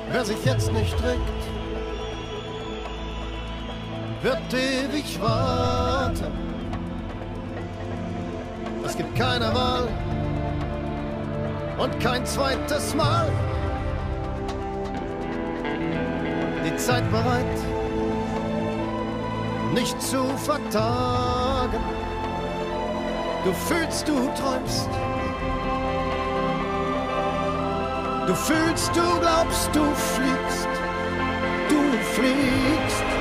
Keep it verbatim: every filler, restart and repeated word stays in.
Wer sich jetzt nicht trägt, wird ewig warten. Es gibt keine Wahl und kein zweites Mal. Die Zeit bereit, nicht zu vertagen. Du fühlst, du träumst. Du fühlst, du glaubst, du fliegst. Du fliegst.